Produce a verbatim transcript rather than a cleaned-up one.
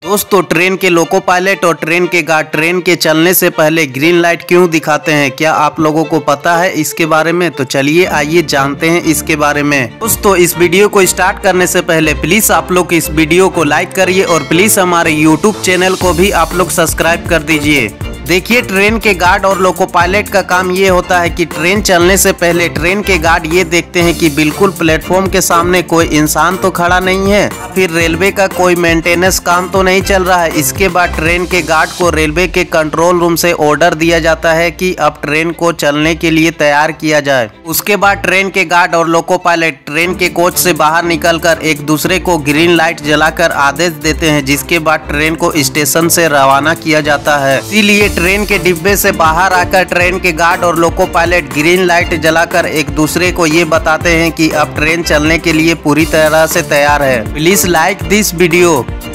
दोस्तों, ट्रेन के loco pilot और ट्रेन के गार्ड ट्रेन के चलने से पहले ग्रीन लाइट क्यों दिखाते हैं, क्या आप लोगों को पता है इसके बारे में? तो चलिए आइए जानते हैं इसके बारे में। दोस्तों, इस वीडियो को स्टार्ट करने से पहले प्लीज आप लोग इस वीडियो को लाइक करिए और प्लीज हमारे यूट्यूब चैनल को भी आप लोग सब्सक्राइब कर दीजिए। देखिए, ट्रेन के गार्ड और लोको पायलट का काम ये होता है कि ट्रेन चलने से पहले ट्रेन के गार्ड ये देखते हैं कि बिल्कुल प्लेटफॉर्म के सामने कोई इंसान तो खड़ा नहीं है, फिर रेलवे का कोई मेंटेनेंस काम तो नहीं चल रहा है। इसके बाद ट्रेन के गार्ड को रेलवे के कंट्रोल रूम से ऑर्डर दिया जाता है कि अब ट्रेन को चलने के लिए तैयार किया जाए। उसके बाद ट्रेन के गार्ड और लोको पायलट ट्रेन के कोच से बाहर निकलकर एक दूसरे को ग्रीन लाइट जलाकर आदेश देते हैं, जिसके बाद ट्रेन को स्टेशन से रवाना किया जाता है। इसीलिए ट्रेन के डिब्बे से बाहर आकर ट्रेन के गार्ड और लोको पायलट ग्रीन लाइट जलाकर एक दूसरे को ये बताते हैं कि अब ट्रेन चलने के लिए पूरी तरह से तैयार है। Please like this video.